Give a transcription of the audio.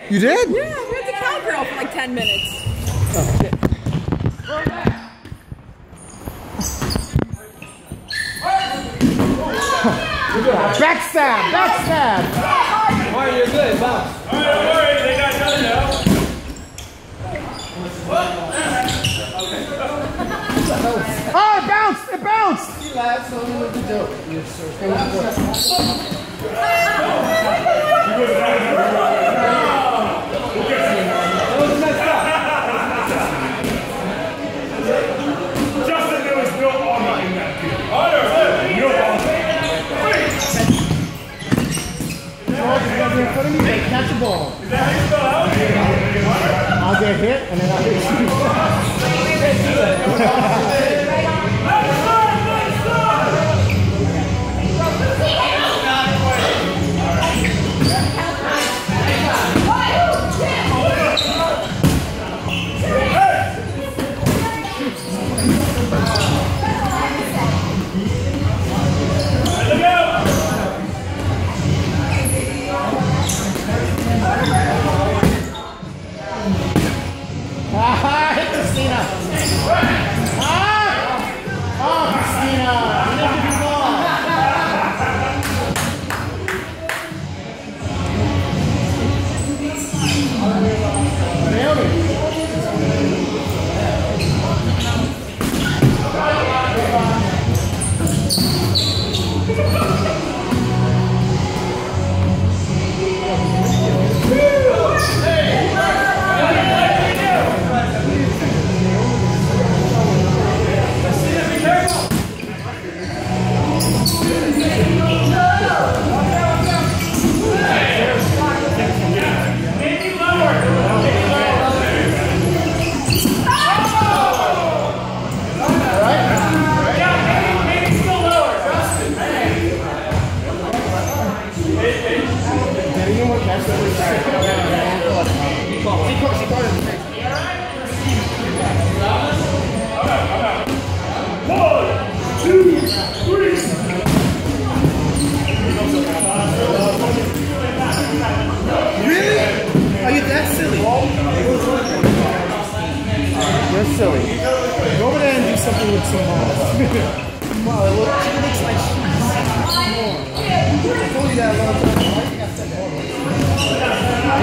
You did? Yeah, we had the cowgirl for like 10 minutes. Oh, shit. Backstab! Backstab! Alright, you're good, bounce. Alright, don't worry, they got done now. Oh, it bounced! It bounced! He laughed, so he was the joke. Justin, there was no armor in that field. No armor. Catch the ball. Is that how you spell out? I'll get hit and then I'll hit hit Christina! Oh, Christina! You need to be gone! Nailed it! You're silly. Go over there and do something with some balls. Come on, she looks like she's... I told you that a long time. Why do you think I said that?